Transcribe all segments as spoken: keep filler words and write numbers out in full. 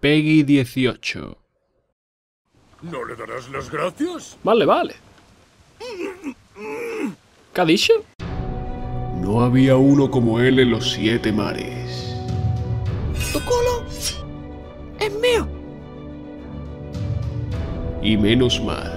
Peggy dieciocho. ¿No le darás las gracias? Vale, vale. ¿Qué ha dicho? No había uno como él en los siete mares. ¡Tu culo es mío! Y menos mal.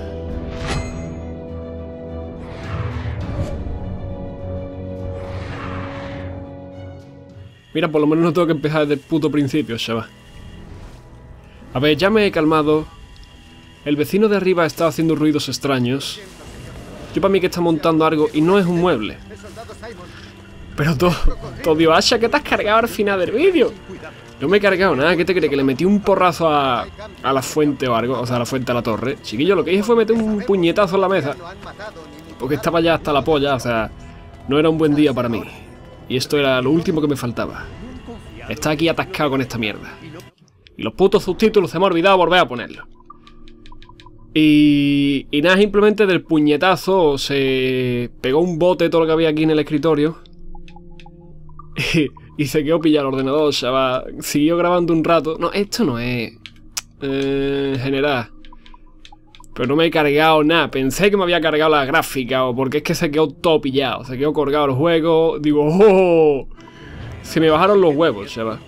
Mira, por lo menos no tengo que empezar desde el puto principio, chaval. A ver, ya me he calmado. El vecino de arriba está haciendo ruidos extraños. Yo para mí que está montando algo y no es un mueble. Pero todo, todo Asha, ¿qué te has cargado al final del vídeo? No me he cargado nada, ¿qué te crees? Que le metí un porrazo a, a la fuente o algo, o sea, a la fuente a la torre. Chiquillo, lo que hice fue meter un puñetazo en la mesa. Porque estaba ya hasta la polla, o sea, no era un buen día para mí. Y esto era lo último que me faltaba. Está aquí atascado con esta mierda. Y los putos subtítulos se me ha olvidado volver a ponerlos. Y, y nada, simplemente del puñetazo se pegó un bote todo lo que había aquí en el escritorio. Y, y se quedó pillado el ordenador, chaval. Siguió grabando un rato. No, esto no es... Eh, general. Pero no me he cargado nada. Pensé que me había cargado la gráfica o porque es que se quedó todo pillado. Se quedó colgado el juego. Digo, ¡oh! Se me bajaron los huevos, chaval.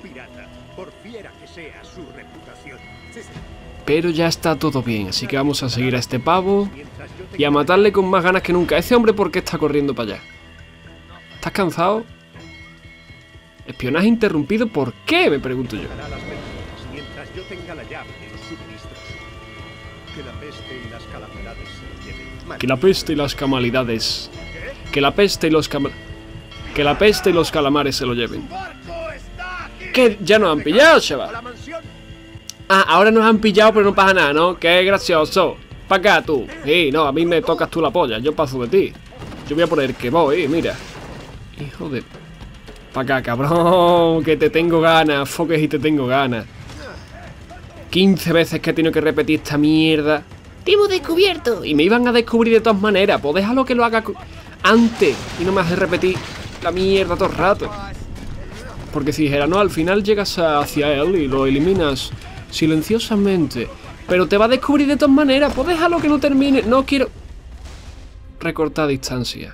Pero ya está todo bien, así que vamos a seguir a este pavo y a matarle con más ganas que nunca. Ese hombre, ¿por qué está corriendo para allá? ¿Estás cansado? ¿Espionaje interrumpido? ¿Por qué? Me pregunto yo. Que la peste y las calamidades. Que la peste y los cam... Que la peste y los calamares se lo lleven. ¿Qué? Ya nos han pillado, chaval. Ah, ahora nos han pillado pero no pasa nada, ¿no? Qué gracioso. Pa' acá tú. Sí, no, a mí me tocas tú la polla. Yo paso de ti. Yo voy a poner que voy, mira. Hijo de... Pa' acá, cabrón. Que te tengo ganas. Foques y te tengo ganas. quince veces que he tenido que repetir esta mierda. Te hemos descubierto. Y me iban a descubrir de todas maneras. Pues déjalo que lo haga antes. Y no me hace repetir la mierda todo el rato. Porque si dijera, no, al final llegas hacia él y lo eliminas silenciosamente. Pero te va a descubrir de todas maneras. Pues déjalo que no termine. No quiero... Recortar distancia.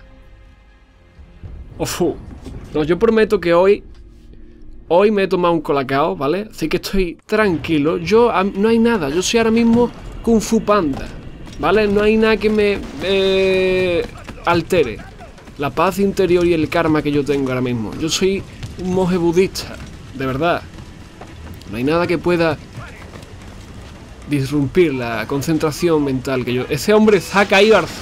Ofu. No, yo prometo que hoy... Hoy me he tomado un colacao, ¿vale? Así que estoy tranquilo. Yo... No hay nada. Yo soy ahora mismo Kung Fu Panda, ¿vale? No hay nada que me... Eh, altere la paz interior y el karma que yo tengo ahora mismo. Yo soy un monje budista. De verdad. No hay nada que pueda... disrumpir la concentración mental que yo... Ese hombre se ha caído al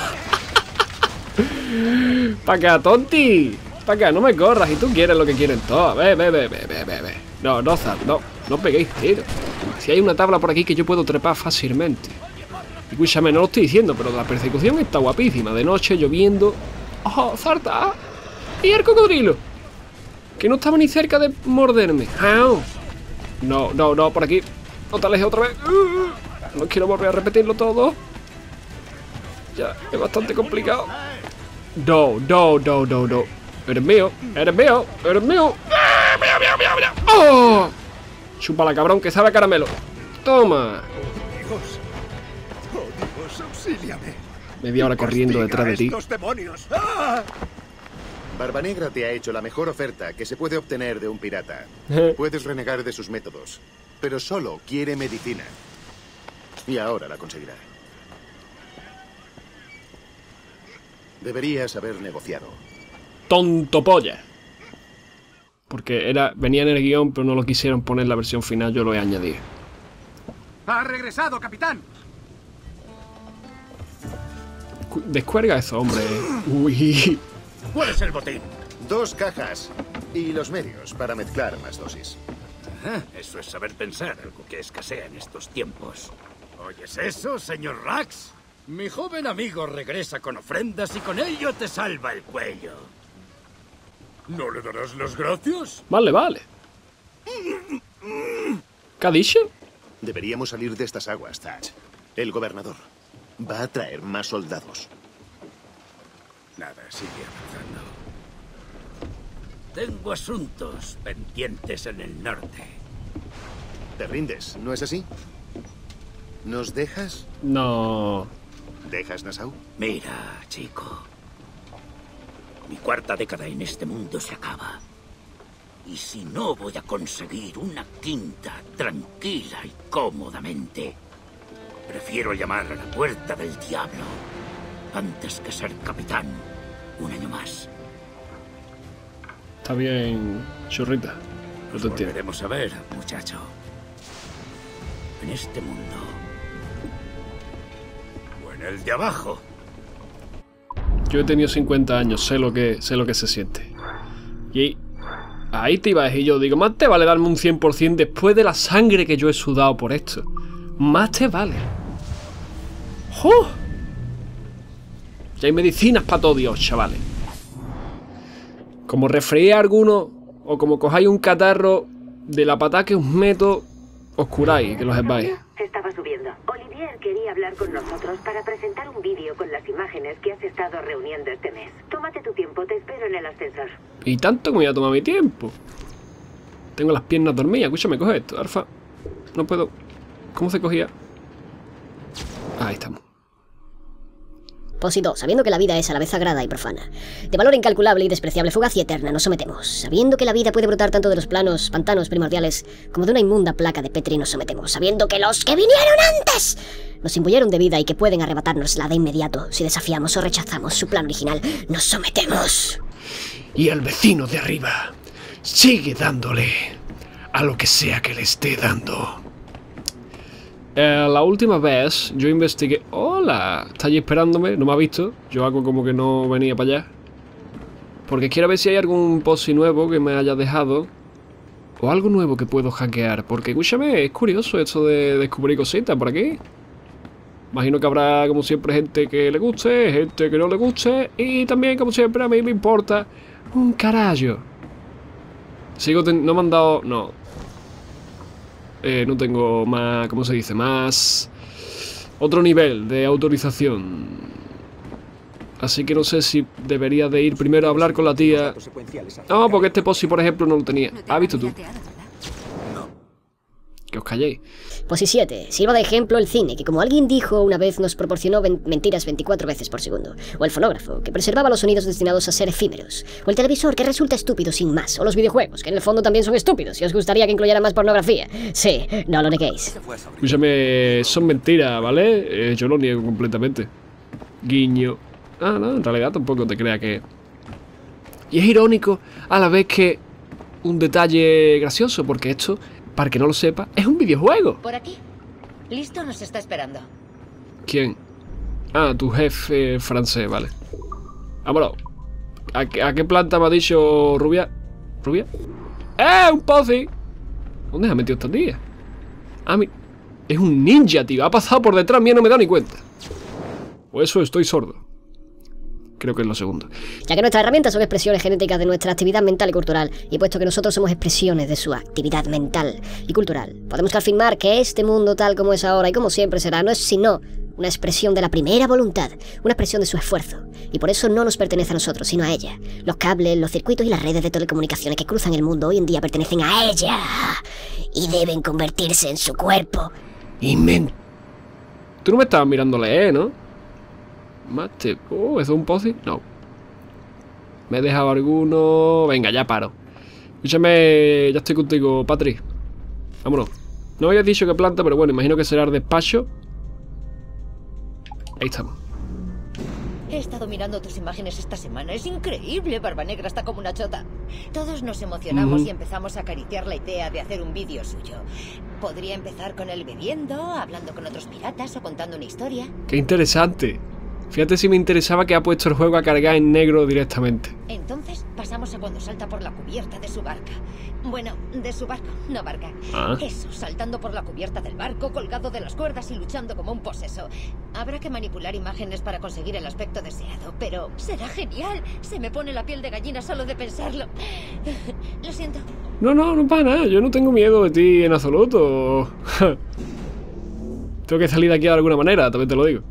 suelo. Pa' acá, tonti. Pa' acá, no me corras. Y tú quieres lo que quieren todos. Ve, ve, ve, ve, ve, ve. No, no, no, no peguéis tiro. Si hay una tabla por aquí que yo puedo trepar fácilmente. Escúchame, no lo estoy diciendo, pero la persecución está guapísima. De noche, lloviendo. ¡Oh, Zarta! ¡Y el cocodrilo! Que no estaba ni cerca de morderme. ¡Au! No, no, no, por aquí. No te alejes otra vez. No quiero volver a repetirlo todo. Ya, es bastante complicado. No, no, no, no, no. Eres mío, eres mío, eres mío. ¡Mira, mira, mira, mira! ¡Oh! Chúpala, cabrón, que sabe a caramelo. Toma. Dios. Oh, Dios, auxíliame. Media hora corriendo detrás de ti. ¡Ah! Barbanegra te ha hecho la mejor oferta que se puede obtener de un pirata. Puedes renegar de sus métodos, pero solo quiere medicina. Y ahora la conseguirá. Deberías haber negociado. Tonto polla. Porque era, venía en el guión, pero no lo quisieron poner en la versión final, yo lo he añadido. ¡Ha regresado, capitán! Descuelga eso, hombre. Uy. ¿Cuál es el botín? Dos cajas y los medios para mezclar más dosis. Ah, eso es saber pensar, algo que escasea en estos tiempos. ¿Oyes eso, señor Rax? Mi joven amigo regresa con ofrendas y con ello te salva el cuello. ¿No le darás las gracias? Vale, vale. ¿Qué ha dicho? Deberíamos salir de estas aguas, Thatch. El gobernador va a traer más soldados. Nada, sigue avanzando. Tengo asuntos pendientes en el norte. Te rindes, ¿no es así? ¿Nos dejas? No. ¿Dejas, Nassau? Mira, chico. Mi cuarta década en este mundo se acaba. Y si no voy a conseguir una quinta tranquila y cómodamente, prefiero llamar a la puerta del diablo antes que ser capitán un año más. Está bien, churrita. No Nos te entiendo. volveremos a ver, muchacho. En este mundo. O en el de abajo. Yo he tenido cincuenta años, sé lo que, sé lo que se siente. Y ahí te ibas y yo digo, más te vale darme un cien por cien después de la sangre que yo he sudado por esto. Más te vale. ¡Oh! Ya hay medicinas para todo Dios, chavales. Como resfrié a alguno, o como cojáis un catarro, de la patada que os meto, os curáis, que lo sepáis. Estaba subiendo. Olivier quería hablar con nosotros para presentar un vídeo con las imágenes que has estado reuniendo este mes. Tómate tu tiempo, te espero en el ascensor. Y tanto que me voy a tomar mi tiempo. Tengo las piernas dormidas. Escúchame, coge esto, Alfa. No puedo. ¿Cómo se cogía? Ahí estamos. Pósito, sabiendo que la vida es a la vez sagrada y profana, de valor incalculable y despreciable, fugaz y eterna, nos sometemos. Sabiendo que la vida puede brotar tanto de los planos, pantanos primordiales, como de una inmunda placa de Petri, nos sometemos. Sabiendo que los que vinieron antes nos imbuyeron de vida y que pueden arrebatárnosla de inmediato si desafiamos o rechazamos su plan original, nos sometemos. Y el vecino de arriba sigue dándole a lo que sea que le esté dando. Eh, la última vez yo investigué... ¡Hola! Está allí esperándome, no me ha visto. Yo hago como que no venía para allá. Porque quiero ver si hay algún posi nuevo que me haya dejado. O algo nuevo que puedo hackear. Porque, escúchame, es curioso esto de descubrir cositas por aquí. Imagino que habrá, como siempre, gente que le guste, gente que no le guste. Y también, como siempre, a mí me importa un carajo. Sigo ten... No me han dado... No. Eh, no tengo más... ¿Cómo se dice? Más... Otro nivel de autorización. Así que no sé si debería de ir primero a hablar con la tía. No, porque este posi, por ejemplo, no lo tenía. ¿Has visto tú? Que os calléis. Posi siete. Sirva de ejemplo el cine, que como alguien dijo una vez nos proporcionó mentiras veinticuatro veces por segundo. O el fonógrafo, que preservaba los sonidos destinados a ser efímeros. O el televisor, que resulta estúpido sin más. O los videojuegos, que en el fondo también son estúpidos. Y os gustaría que incluyeran más pornografía. Sí, no lo neguéis. Escúchame, son mentiras, ¿vale? Eh, yo lo niego completamente. Guiño. Ah, no, en realidad tampoco te crea que... Y es irónico a la vez que un detalle gracioso, porque esto... Para que no lo sepa, es un videojuego. Por aquí. Listo, nos está esperando. ¿Quién? Ah, tu jefe francés, vale. Vámonos. ¿A qué, a qué planta me ha dicho Rubia? ¿Rubia? ¡Eh! ¡Un pozi! ¿Dónde se ha metido esta tía? Ah, mi... Es un ninja, tío. Ha pasado por detrás mío y no me da ni cuenta. O eso estoy sordo. Creo que es lo segundo. Ya que nuestras herramientas son expresiones genéticas de nuestra actividad mental y cultural, y puesto que nosotros somos expresiones de su actividad mental y cultural, podemos afirmar que este mundo tal como es ahora y como siempre será, no es sino una expresión de la primera voluntad, una expresión de su esfuerzo, y por eso no nos pertenece a nosotros, sino a ella. Los cables, los circuitos y las redes de telecomunicaciones que cruzan el mundo hoy en día pertenecen a ella, y deben convertirse en su cuerpo. Inmen... Tú no me estabas mirando leer, ¿no? Mate. Oh, ¿eso es un posi? No. Me he dejado alguno... Venga, ya paro. Escúchame, ya estoy contigo, Patri. Vámonos. No habías dicho qué planta, pero bueno, imagino que será el despacho. Ahí estamos. He estado mirando tus imágenes esta semana. Es increíble, Barba Negra está como una chota. Todos nos emocionamos Mm. y empezamos a acariciar la idea de hacer un vídeo suyo. Podría empezar con él bebiendo, hablando con otros piratas o contando una historia. Qué interesante. Fíjate si me interesaba que ha puesto el juego a cargar en negro directamente. Entonces pasamos a cuando salta por la cubierta de su barca. Bueno, de su barco, no barca. Ah. Eso, saltando por la cubierta del barco, colgado de las cuerdas y luchando como un poseso. Habrá que manipular imágenes para conseguir el aspecto deseado, pero será genial. Se me pone la piel de gallina solo de pensarlo. Lo siento. No, no, no pasa nada. Yo no tengo miedo de ti en absoluto. Tengo que salir de aquí de alguna manera, también te lo digo.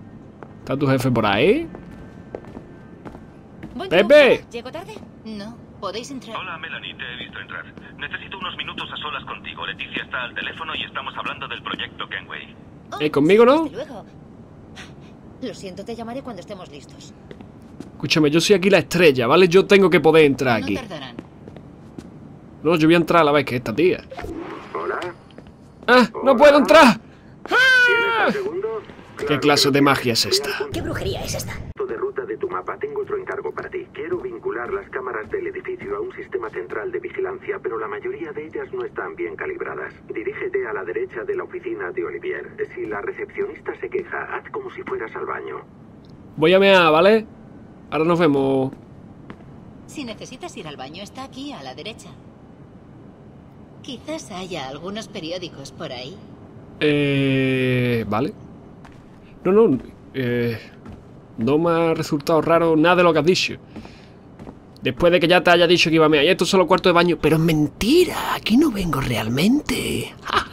¿Está tu jefe por ahí? Voy ¡Pepe! ¿Llego tarde? No. Podéis entrar. Hola, Melanie, te he visto entrar. Necesito unos minutos a solas contigo. Leticia está al teléfono y estamos hablando del proyecto Kenway. Oh, ¿Eh, conmigo no? Desde luego. Lo siento, te llamaré cuando estemos listos. Escúchame, yo soy aquí la estrella, ¿vale? Yo tengo que poder entrar aquí. No tardarán. No, yo voy a entrar a la vez que esta tía. Hola. ¡Ah! ¡No puedo entrar! ¡Ah! ¿Tienes un segundo? ¿Qué Claro clase que de sí. magia es esta? ¿Qué brujería es esta? De ruta de tu mapa, tengo otro encargo para ti. Quiero vincular las cámaras del edificio a un sistema central de vigilancia, pero la mayoría de ellas no están bien calibradas. Dirígete a la derecha de la oficina de Olivier. Si la recepcionista se queja, haz como si fueras al baño. Voy a mear, ¿vale? Ahora nos vemos. Si necesitas ir al baño, está aquí, a la derecha. Quizás haya algunos periódicos por ahí. Eh... Vale. No, no. Eh... No me ha resultado raro nada de lo que has dicho. Después de que ya te haya dicho que iba a mear. Y esto es solo cuarto de baño. Pero es mentira. Aquí no vengo realmente.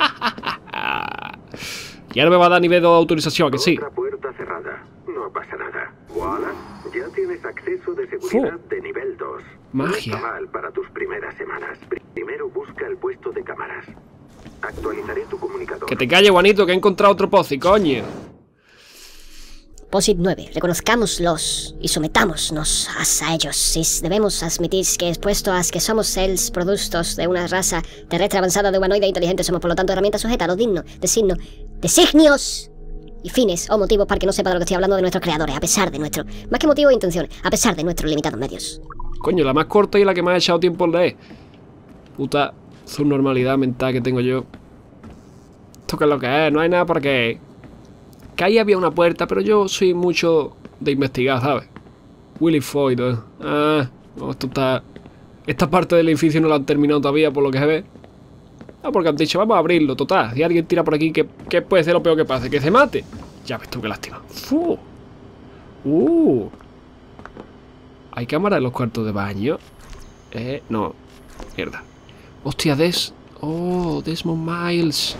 Y ahora me va a dar nivel de autorización, ¿a que sí? Otra puerta cerrada. No pasa nada. Voilà. Ya tienes acceso de seguridad Fu. de nivel dos. Magia. No está mal para tus primeras semanas. Primero busca el puesto de cámaras. Actualizaré tu comunicador. Que te calle, Juanito, que he encontrado otro pozi, coño. P O S I T nueve. Reconozcámoslos y sometámonos a ellos. Si debemos admitir que expuesto a que somos els productos de una raza terrestre avanzada de humanoide inteligente, somos por lo tanto herramientas sujetas a los dignos de signos, designios y fines o motivos para que no sepa de lo que estoy hablando de nuestros creadores, a pesar de nuestro, más que motivo e intención, a pesar de nuestros limitados medios. Coño, la más corta y la que me ha echado tiempo en leer. Puta subnormalidad mental que tengo yo. Esto que es lo que es, no hay nada para qué. Que ahí había una puerta, pero yo soy mucho de investigar, ¿sabes? Willy Foyd, ¿eh? Ah, no, esto está... Esta parte del edificio no la han terminado todavía, por lo que se ve. Ah, porque han dicho, vamos a abrirlo, total. Si alguien tira por aquí, ¿qué, qué puede ser lo peor que pase? ¿Que se mate? Ya ves tú, qué lástima. ¡Fu! ¡Uh! ¿Hay cámara en los cuartos de baño? Eh, no. Mierda. Hostia, Des... Oh, Desmond Miles.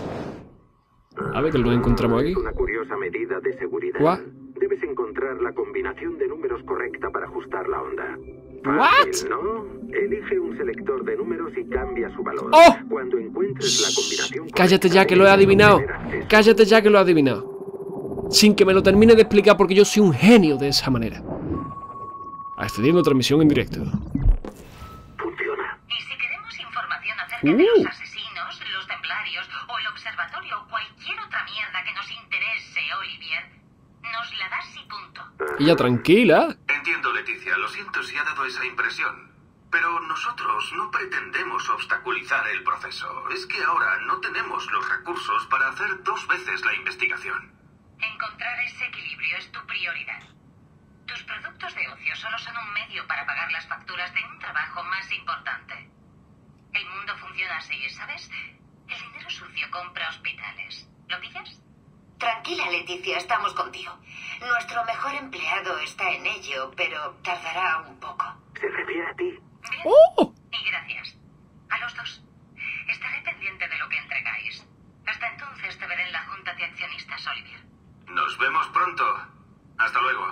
A ver, que lo encontramos aquí. Es una curiosa medida de seguridad. ¿What? Debes encontrar la combinación de números correcta para ajustar la onda. ¿What? Fácil, ¿no? Elige un selector de números y cambia su valor. ¡Oh! Cuando encuentres la combinación Cállate ya, correcta, que lo he adivinado. tener acceso. Cállate ya, que lo he adivinado. Sin que me lo termine de explicar, porque yo soy un genio de esa manera. Accediendo a transmisión en directo. Funciona. Y si queremos información acerca Uh. de los asesinos, los templarios o el observatorio o cualquier otra mierda que nos interese, Olivier, nos la das y punto. Y ya tranquila. Entiendo, Leticia. Lo siento si ha dado esa impresión. Pero nosotros no pretendemos obstaculizar el proceso. Es que ahora no tenemos los recursos para hacer dos veces la investigación. Encontrar ese equilibrio es tu prioridad. Tus productos de ocio solo son un medio para pagar las facturas de un trabajo más importante. El mundo funciona así, ¿sabes? El dinero sucio compra hospitales. ¿Lo pillas? Tranquila, Leticia, estamos contigo. Nuestro mejor empleado está en ello, pero tardará un poco. Se refiere a ti. Bien. ¡Oh! Y gracias. A los dos. Estaré pendiente de lo que entregáis. Hasta entonces te veré en la junta de accionistas, Olivier. Nos vemos pronto. Hasta luego.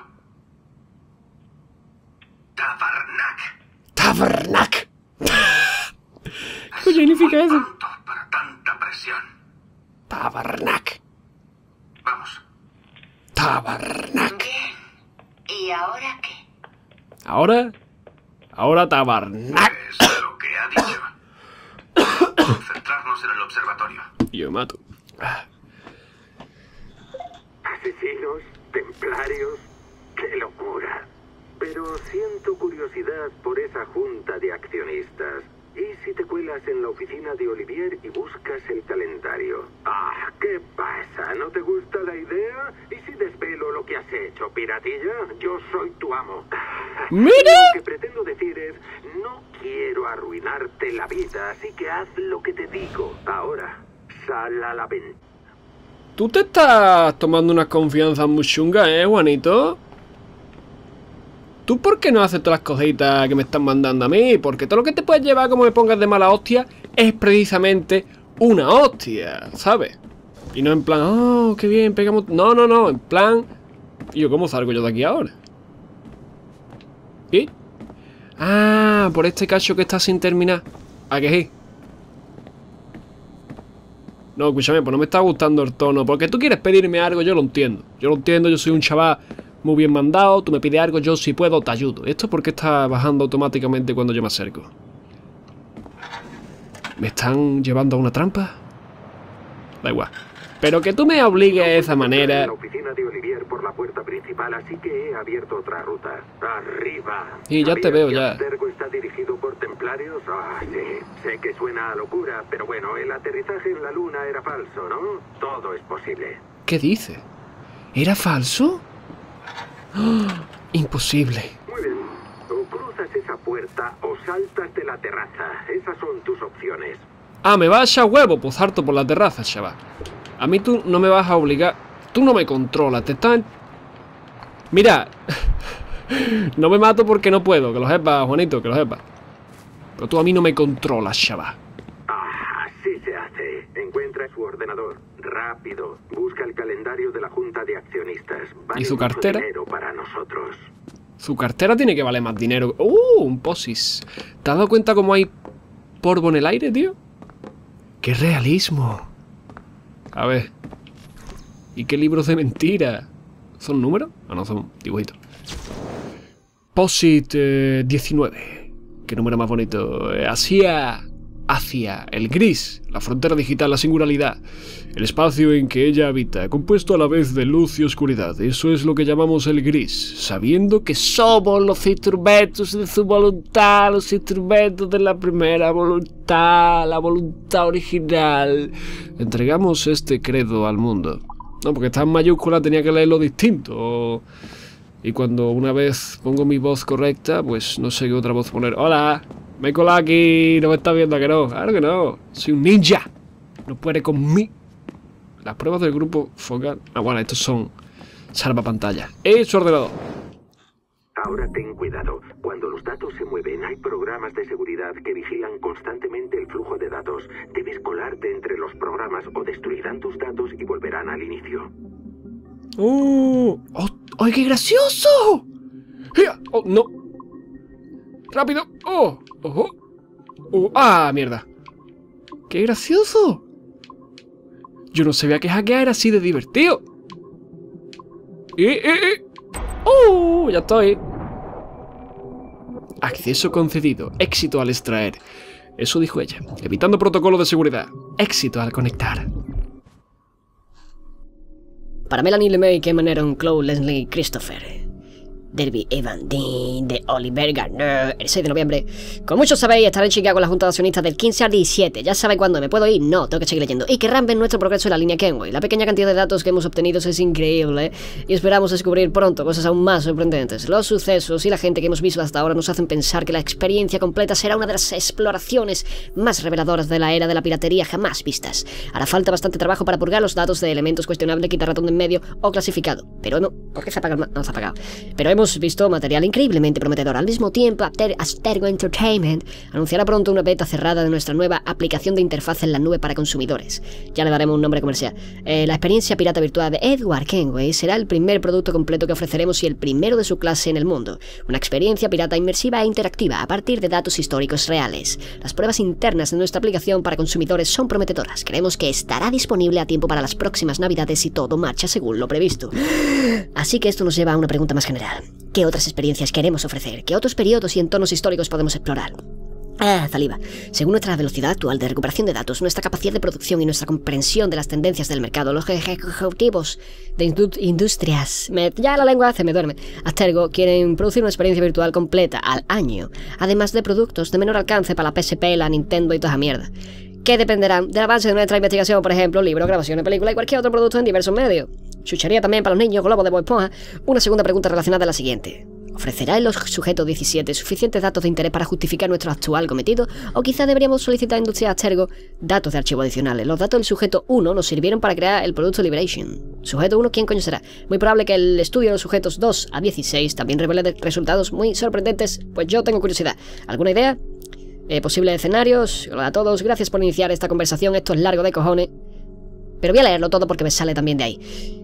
Tabarnak. ¡Tabernac! ¿Qué significa eso? Pronto para tanta presión. Tabernac. Vamos. Tabernac. Bien. ¿Y ahora qué? Ahora... Ahora Tabernac. Es lo que ha dicho. Concentrarnos en el observatorio. Yo me mato. Asesinos, templarios, qué locura. Pero siento curiosidad por esa junta de accionistas. ¿Y si te cuelas en la oficina de Olivier y buscas el calendario? Ah, ¿qué pasa? ¿No te gusta la idea? ¿Y si desvelo lo que has hecho, piratilla? Yo soy tu amo. ¡Mira! Lo que pretendo decir es, no quiero arruinarte la vida, así que haz lo que te digo. Ahora, sal a la ventana. Tú te estás tomando una confianza muy chunga, ¿eh, Juanito? ¿Tú por qué no haces todas las cositas que me están mandando a mí? Porque todo lo que te puedes llevar como me pongas de mala hostia es precisamente una hostia, ¿sabes? Y no en plan, oh, qué bien, pegamos... No, no, no, en plan... ¿Y yo cómo salgo yo de aquí ahora? ¿Y? Ah, por este cacho que está sin terminar. ¿A qué sí? No, escúchame, pues no me está gustando el tono. Porque tú quieres pedirme algo, yo lo entiendo. Yo lo entiendo, yo soy un chaval muy bien mandado. Tú me pides algo, yo si puedo te ayudo. ¿Esto por qué está bajando automáticamente cuando yo me acerco? ¿Me están llevando a una trampa? Da igual. Pero que tú me obligues de esa manera... La oficina de Olivier por la puerta principal, así que he abierto otra ruta. Arriba. Y ya te veo, ya. ¿Abstergo está dirigido por templarios? Ah, sí. Sé que suena a locura, pero bueno, el aterrizaje en la luna era falso, ¿no? Todo es posible. ¿Qué dice? ¿Era falso? ¡Oh! Imposible. Muy bien. O cruzas esa puerta o saltas de la terraza. Esas son tus opciones. Ah, ¿me vas a echar huevo? Pues harto por la terraza, chaval. A mí tú no me vas a obligar. Tú no me controlas, te están... Mira. No me mato porque no puedo. Que lo sepas, Juanito, que lo sepas. Pero tú a mí no me controlas, chaval. Ah, así se hace. Encuentra su ordenador. Rápido. Busca el calendario de la Junta de Accionistas. Vale ¿Y su mucho cartera? dinero para nosotros. Su cartera tiene que valer más dinero. ¡Uh! Un posis. ¿Te has dado cuenta cómo hay polvo en el aire, tío? ¡Qué realismo! A ver. ¿Y qué libros de mentira? ¿Son números? Ah, no, son dibujitos. Posit eh, diecinueve. Qué número más bonito. Eh, hacia... Hacia el gris. La frontera digital, la singularidad. El espacio en que ella habita, compuesto a la vez de luz y oscuridad. Eso es lo que llamamos el gris. Sabiendo que somos los instrumentos de su voluntad, los instrumentos de la primera voluntad, la voluntad original. Entregamos este credo al mundo. No, porque está en mayúscula, tenía que leerlo distinto. Y cuando una vez pongo mi voz correcta, pues no sé qué otra voz poner. ¡Hola! Me he colado aquí, no me estás viendo, ¿a que no? Claro que no. Soy un ninja. No puede conmigo. Las pruebas del grupo focal. Ah, bueno, estos son salvapantallas. ¡Eh, su ordenador! Ahora ten cuidado. Cuando los datos se mueven, hay programas de seguridad que vigilan constantemente el flujo de datos. Debes colarte entre los programas o destruirán tus datos y volverán al inicio. ¡Oh! ¡Oh! ¡Ay, qué gracioso! ¡Oh, no! ¡Rápido! ¡Oh! ¡Oh! ¡Oh! ¡Ah, mierda! ¡Qué gracioso! Yo no sabía que hackear era así de divertido. ¡Eh, eh, eh! ¡Oh! Ya estoy. Acceso concedido. Éxito al extraer. Eso dijo ella. Evitando protocolo de seguridad. Éxito al conectar. Para Melanie LeMay, Cameron, Chloe, Leslie, Christopher, Derby Evan Dean, de Oliver Gardner, el seis de noviembre. Como muchos sabéis, estaré en Chicago en la Junta de Accionistas del quince al diecisiete. ¿Ya sabéis cuándo me puedo ir? No, tengo que seguir leyendo. Y querrán ver nuestro progreso en la línea Kenway. La pequeña cantidad de datos que hemos obtenido es increíble y esperamos descubrir pronto cosas aún más sorprendentes. Los sucesos y la gente que hemos visto hasta ahora nos hacen pensar que la experiencia completa será una de las exploraciones más reveladoras de la era de la piratería jamás vistas. Hará falta bastante trabajo para purgar los datos de elementos cuestionables, quitar ratón de en medio o clasificado. Pero hemos... ¿Por qué se apaga? No se ha apagado. Pero hemos Hemos visto material increíblemente prometedor. Al mismo tiempo, Abstergo Entertainment anunciará pronto una beta cerrada de nuestra nueva aplicación de interfaz en la nube para consumidores. Ya le daremos un nombre comercial. Eh, la experiencia pirata virtual de Edward Kenway será el primer producto completo que ofreceremos y el primero de su clase en el mundo. Una experiencia pirata inmersiva e interactiva a partir de datos históricos reales. Las pruebas internas de nuestra aplicación para consumidores son prometedoras. Creemos que estará disponible a tiempo para las próximas navidades y todo marcha según lo previsto. Así que esto nos lleva a una pregunta más general. ¿Qué otras experiencias queremos ofrecer? ¿Qué otros periodos y entornos históricos podemos explorar? Ah, saliva. Según nuestra velocidad actual de recuperación de datos, nuestra capacidad de producción y nuestra comprensión de las tendencias del mercado, los ejecutivos de indu industrias... Me, ya la lengua se me duerme. Abstergo quieren producir una experiencia virtual completa al año, además de productos de menor alcance para la P S P, la Nintendo y toda esa mierda, que dependerán del avance de nuestra investigación, por ejemplo, libros, grabaciones, películas y cualquier otro producto en diversos medios. Chuchería también para los niños, globos de Bob Esponja. Una segunda pregunta relacionada a la siguiente. ¿Ofrecerá el sujeto diecisiete suficientes datos de interés para justificar nuestro actual cometido? ¿O quizá deberíamos solicitar a Industria Abstergo datos de archivo adicionales? Los datos del sujeto uno nos sirvieron para crear el producto Liberation. ¿Sujeto uno quién coño será? Muy probable que el estudio de los sujetos dos a dieciséis también revele resultados muy sorprendentes, pues yo tengo curiosidad. ¿Alguna idea? Eh, ¿Posibles escenarios? Hola a todos, gracias por iniciar esta conversación, esto es largo de cojones. Pero voy a leerlo todo porque me sale también de ahí.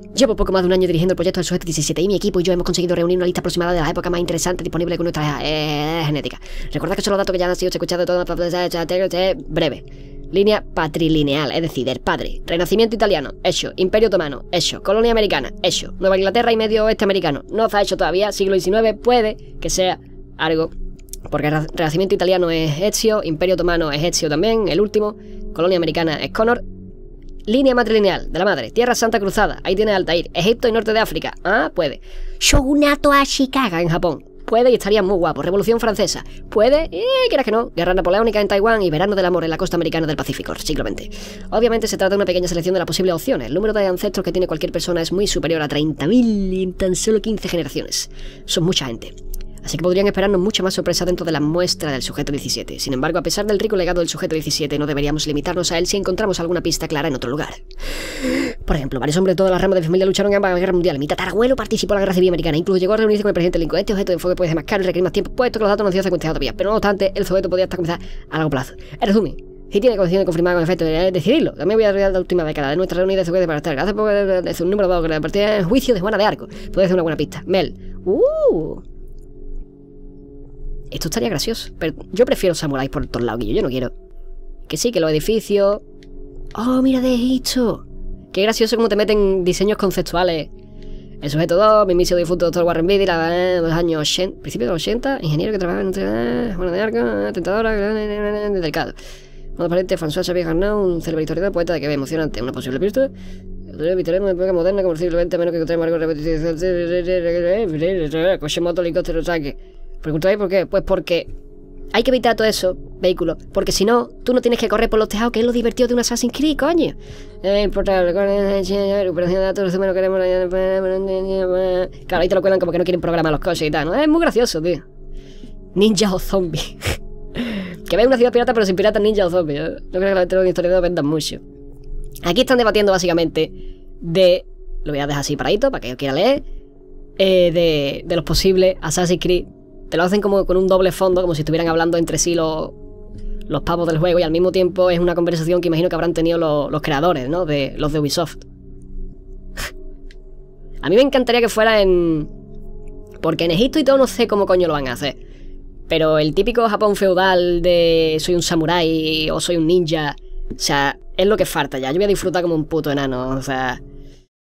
Llevo poco más de un año dirigiendo el proyecto del sujeto diecisiete y mi equipo y yo hemos conseguido reunir una lista aproximada de las épocas más interesantes disponibles con nuestra eh, genética. Recuerda que son los datos que ya han sido escuchados todo breve. Línea patrilineal, es decir, del padre. Renacimiento italiano, hecho. Imperio otomano, hecho. Colonia americana, hecho. Nueva Inglaterra y medio oeste americano, no se ha hecho todavía. Siglo diecinueve puede que sea algo, porque el Renacimiento italiano es Ezio, Imperio otomano es Ezio también, el último. Colonia americana es Connor. Línea matrilineal de la madre, Tierra Santa Cruzada, ahí tiene Altair, Egipto y norte de África. Ah, puede. Shogunato Ashikaga en Japón. Puede y estaría muy guapo. Revolución Francesa. Puede, eh, quieras que no. Guerra Napoleónica en Taiwán y Verano del Amor en la costa americana del Pacífico, siglo veinte. Obviamente se trata de una pequeña selección de las posibles opciones. El número de ancestros que tiene cualquier persona es muy superior a treinta mil en tan solo quince generaciones. Son mucha gente. Así que podrían esperarnos mucha más sorpresa dentro de la muestra del sujeto diecisiete. Sin embargo, a pesar del rico legado del sujeto diecisiete, no deberíamos limitarnos a él si encontramos alguna pista clara en otro lugar. Por ejemplo, varios hombres de todas las ramas de mi familia lucharon en ambas guerras mundiales. Mi tatarabuelo participó en la guerra civil americana, incluso llegó a reunirse con el presidente Lincoln. Este objeto de enfoque puede ser más caro y requerir más tiempo, puesto que los datos no han sido secuenciados todavía. Pero no obstante, el sujeto podría estar comenzar a largo plazo. En resumen, si tiene condiciones confirmadas con efecto de decidirlo. También voy a revelar la última década de nuestra reunión de sujetos para estar. Gracias por es un número dos que la partida en juicio de Juana de Arco. Puede ser una buena pista. Mel. Uh. Esto estaría gracioso, pero yo prefiero samuráis por todos lados, Guillo, yo no quiero. Que sí, que los edificios... ¡Oh, mira de esto! Qué gracioso como te meten diseños conceptuales. El sujeto dos, mismísimo difunto doctor Warren Beatty, la, los años ochenta, principios de los ochenta, ingeniero que trabajaba en Juana de Arco, tentadora, delicado. Modo aparente, François Xavier Garneau, un célebre historiador, poeta de que ve emocionante, una posible pista. Evitaremos de época moderna, como posiblemente menos que encontremos algo repetitivo. Coche, moto, helicóptero, saque. ¿Preguntáis por qué? Pues porque hay que evitar todo eso, vehículos, porque si no, tú no tienes que correr por los tejados, que es lo divertido de un Assassin's Creed, coño. Es importable, recuperación de datos, no queremos... Claro, ahí te lo cuelan como que no quieren programar los coches y tal, ¿no? Es muy gracioso, tío. Ninja o zombies. Que veis una ciudad pirata, pero sin piratas, ninja o zombies, ¿eh? No creo que los historiadores vendan mucho. Aquí están debatiendo básicamente de... Lo voy a dejar así paradito para que yo quiera leer. Eh, de, de los posibles Assassin's Creed. Te lo hacen como con un doble fondo, como si estuvieran hablando entre sí los, los pavos del juego, y al mismo tiempo es una conversación que imagino que habrán tenido los, los creadores, ¿no? De los de Ubisoft. A mí me encantaría que fuera en... Porque en Egipto y todo no sé cómo coño lo van a hacer. Pero el típico Japón feudal de soy un samurái o soy un ninja, o sea, es lo que falta ya. Yo voy a disfrutar como un puto enano, o sea...